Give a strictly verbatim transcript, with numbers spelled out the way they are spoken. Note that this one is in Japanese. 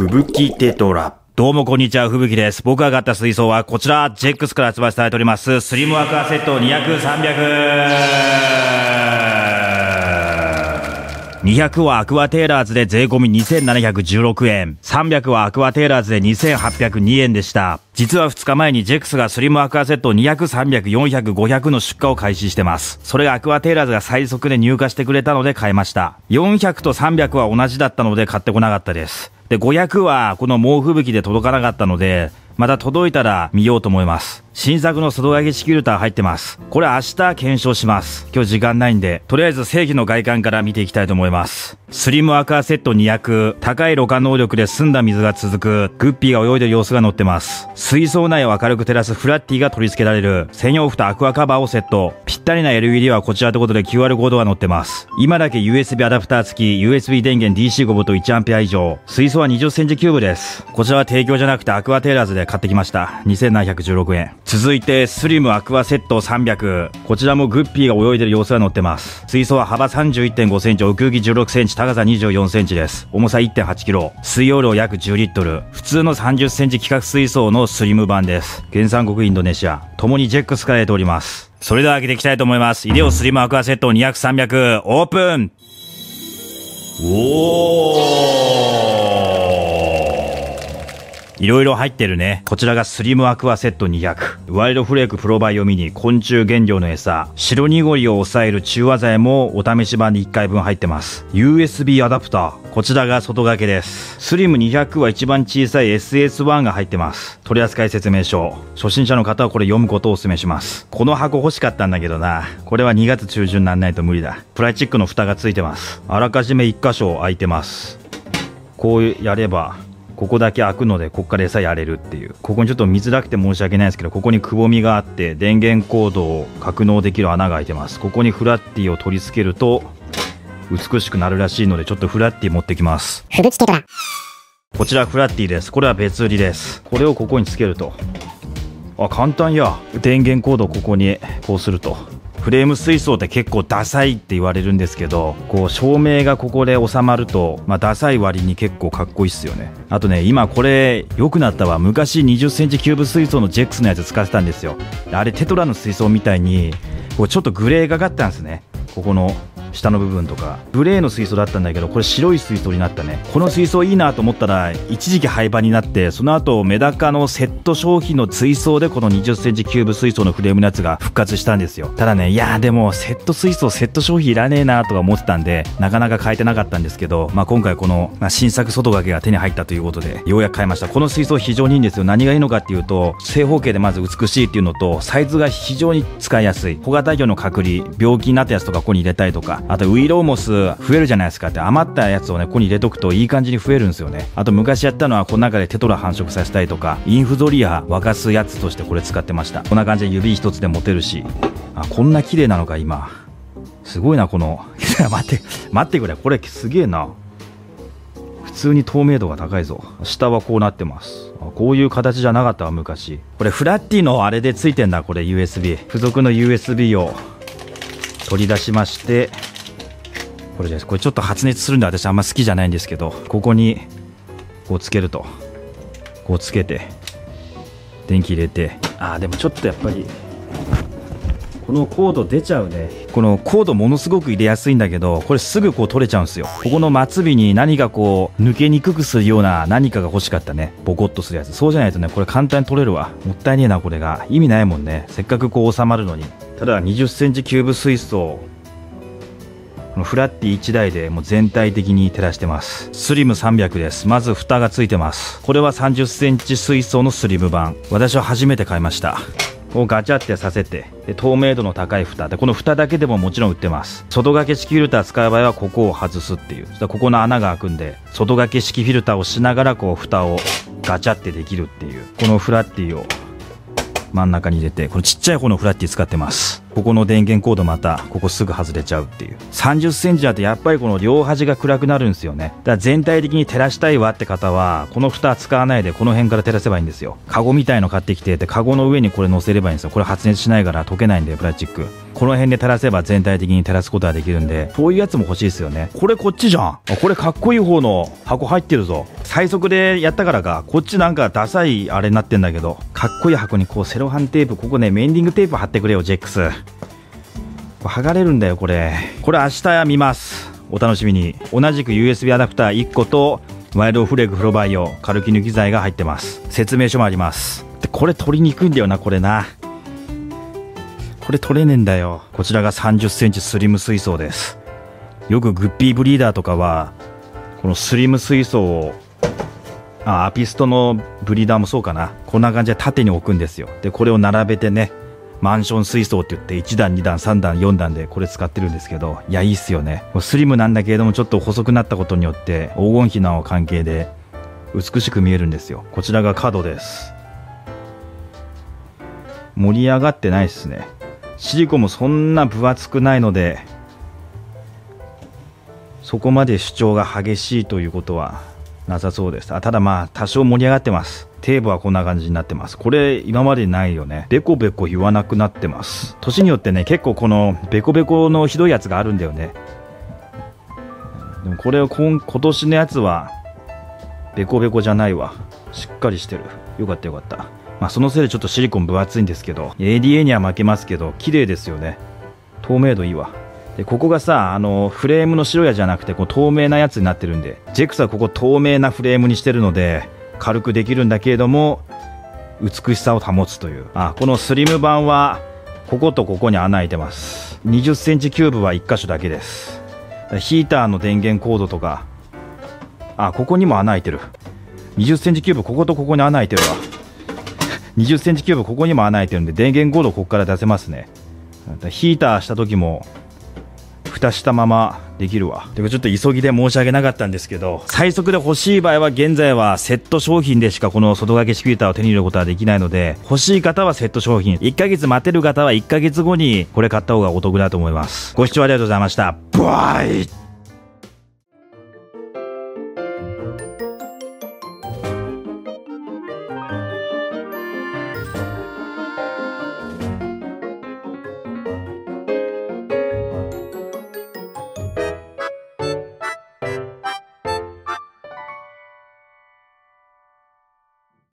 吹雪テトラ。どうもこんにちは、吹雪です。僕が買った水槽はこちら、ジェックスから発売されております、スリムアクアセットにひゃく、さんびゃく。にひゃくはアクアテーラーズで税込みにせんななひゃくじゅうろくえん。さんびゃくはアクアテーラーズでにせんはっぴゃくにえんでした。実はふつかまえにジェックスがスリムアクアセットにひゃく、さんびゃく、よんひゃく、ごひゃくの出荷を開始してます。それがアクアテーラーズが最速で入荷してくれたので買いました。よんひゃくとさんびゃくは同じだったので買ってこなかったです。で、ごひゃくはこの猛吹雪で届かなかったので、また届いたら見ようと思います。新作の外掛け式フィルター入ってます。これ明日検証します。今日時間ないんで、とりあえず正規の外観から見ていきたいと思います。スリムアクアセットにひゃく、高いろ過能力で澄んだ水が続く、グッピーが泳いでる様子が載ってます。水槽内を明るく照らすフラッティが取り付けられる、専用蓋アクアカバーをセット。ぴったりな エルイーディー はこちらということで キューアール コードが載ってます。今だけ ユーエスビー アダプター付き、ユーエスビー 電源 ディーシーご ボルトいちアンペア以上。水槽はにじゅっセンチキューブです。こちらは提供じゃなくてアクアテーラーズで買ってきました。にせんななひゃくじゅうろくえん。続いて、スリムアクアセットさんびゃく。こちらもグッピーが泳いでる様子が載ってます。水槽は幅 さんじゅういってんごセンチ、奥行きじゅうろくセンチ、高さにじゅうよんセンチです。重さ いってんはちキロ。水容量約じゅうリットル。普通のさんじゅっセンチ規格水槽のスリム版です。原産国インドネシア。ともにジェックスから出ております。それでは開けていきたいと思います。イデオスリムアクアセットにひゃく、さんびゃく、オープン。おー。いろいろ入ってるね。こちらがスリムアクアセットにひゃく。ワイルドフレークプロバイオミニ、昆虫原料の餌。白濁りを抑える中和剤もお試し版でいっかいぶん入ってます。ユーエスビー アダプター。こちらが外掛けです。スリムにひゃくは一番小さい エスエスワン が入ってます。取扱説明書。初心者の方はこれ読むことをお勧めします。この箱欲しかったんだけどな。これはにがつ中旬になんないと無理だ。プラスチックの蓋がついてます。あらかじめいっ箇所開いてます。こうやれば、ここだけ開くので、ここから餌やれるっていう。ここにちょっと見づらくて申し訳ないですけど、ここにくぼみがあって、電源コードを格納できる穴が開いてます。ここにフラッティを取り付けると、美しくなるらしいので、ちょっとフラッティ持ってきます。 吹雪テトラ。 こちらフラッティです。これは別売りです。これをここにつけると。あ、簡単や。電源コードをここに、こうすると。フレーム水槽って結構ダサいって言われるんですけど、こう照明がここで収まると、まあダサい割に結構かっこいいっすよね。あとね、今これ良くなったわ。昔にじゅっセンチキューブ水槽のジェックスのやつ使ってたんですよ。あれテトラの水槽みたいに、こうちょっとグレーがかったんですね。ここの下の部分とかグレーの水槽だったんだけど、これ白い水槽になったね。この水槽いいなと思ったら一時期廃盤になって、その後メダカのセット商品の水槽でこのにじゅっセンチキューブ水槽のフレームのやつが復活したんですよ。ただね、いやーでもセット水槽セット商品いらねえなとか思ってたんで、なかなか買えてなかったんですけど、まあ今回この、まあ、新作外掛けが手に入ったということでようやく買いました。この水槽非常にいいんですよ。何がいいのかっていうと、正方形でまず美しいっていうのと、サイズが非常に使いやすい。小型魚の隔離、病気になったやつとかここに入れたりとか、あとウイローモス増えるじゃないですかって、余ったやつをねここに入れとくといい感じに増えるんですよね。あと昔やったのはこの中でテトラ繁殖させたりとか、インフゾリア沸かすやつとしてこれ使ってました。こんな感じで指一つで持てるし、あ、こんな綺麗なのか今。すごいなこの待って待ってくれ、これすげえな。普通に透明度が高いぞ。下はこうなってます。あ、こういう形じゃなかったわ昔。これフラッティのあれでついてんだ。これ ユーエスビー 付属の ユーエスビー を取り出しまして、これです。これちょっと発熱するんで私あんま好きじゃないんですけど、ここにこうつけると、こうつけて電気入れて、あーでもちょっとやっぱりこのコード出ちゃうね。このコードものすごく入れやすいんだけど、これすぐこう取れちゃうんですよ。ここの末尾に何かこう抜けにくくするような何かが欲しかったね。ボコッとするやつ。そうじゃないとねこれ簡単に取れるわ。もったいねえな。これが意味ないもんね。せっかくこう収まるのに。ただにじゅっセンチキューブ水槽、このフラッティいちだいでもう全体的に照らしてます。スリムさんびゃくです。まず蓋がついてます。これはさんじゅっセンチ水槽のスリム版。私は初めて買いました。こうガチャってさせて、で透明度の高い蓋で、この蓋だけでももちろん売ってます。外掛け式フィルター使う場合はここを外すっていう。そしたらここの穴が開くんで、外掛け式フィルターをしながらこう蓋をガチャってできるっていう。このフラッティを真ん中に入れて、このちっちゃい方のフラッティ使ってます。ここの電源コードまたここすぐ外れちゃうっていう。さんじゅっセンチだとやっぱりこの両端が暗くなるんですよね。だから全体的に照らしたいわって方はこの蓋使わないでこの辺から照らせばいいんですよ。カゴみたいの買ってきて、でカゴの上にこれ乗せればいいんですよ。これ発熱しないから溶けないんでプラスチック。この辺で照らせば全体的に照らすことができるんで、そういうやつも欲しいですよね。これこっちじゃん。あ、これかっこいい方の箱入ってるぞ。 最速でやったからか、こっちなんかダサいあれになってんだけど、かっこいい箱にこうセロハンテープ、ここねメンディングテープ貼ってくれよジェックス。これ剥がれるんだよこれ。これ明日見ます、お楽しみに。同じく ユーエスビー アダプターいっことワイルドフレグフロバイオカルキ抜き剤が入ってます。説明書もあります。でこれ取りにくいんだよなこれな。これ取れねえんだよ。こちらがさんじゅっセンチスリム水槽です。よくグッピーブリーダーとかはこのスリム水槽を、あアピストのブリーダーもそうかな、こんな感じで縦に置くんですよ。でこれを並べてね、マンション水槽って言っていちだんにだんさんだんよんだんでこれ使ってるんですけど、いやいいっすよね。スリムなんだけれどもちょっと細くなったことによって黄金比の関係で美しく見えるんですよ。こちらが角です。盛り上がってないですね。シリコンもそんな分厚くないのでそこまで主張が激しいということはなさそうです。あただまあ多少盛り上がってます。テープはこんな感じになってます。これ今までないよね。ベコベコ言わなくなってます。年によってね結構このベコベコのひどいやつがあるんだよね。でもこれを今今年のやつはベコベコじゃないわ。しっかりしてる。よかったよかった。まあそのせいでちょっとシリコン分厚いんですけど エーディーエー には負けますけど綺麗ですよね。透明度いいわ。でここがさあのフレームの白やじゃなくてこう透明なやつになってるんで、ジェックスはここ透明なフレームにしてるので軽くできるんだけれども美しさを保つという。あこのスリム版はこことここに穴開いてます。にじゅっセンチキューブはいっ箇所だけです。ヒーターの電源コードとか、あここにも穴開いてる。にじゅっセンチキューブこことここに穴開いてるわ。にじゅっセンチキューブここにも穴開いてるんで電源コードここから出せますね。ヒーターした時も蓋したままできるわ。でちょっと急ぎで申し訳なかったんですけど、最速で欲しい場合は現在はセット商品でしかこの外掛け式フィルターを手に入れることはできないので、欲しい方はセット商品、いっかげつ待てる方はいっかげつごにこれ買った方がお得だと思います。ご視聴ありがとうございました。バイ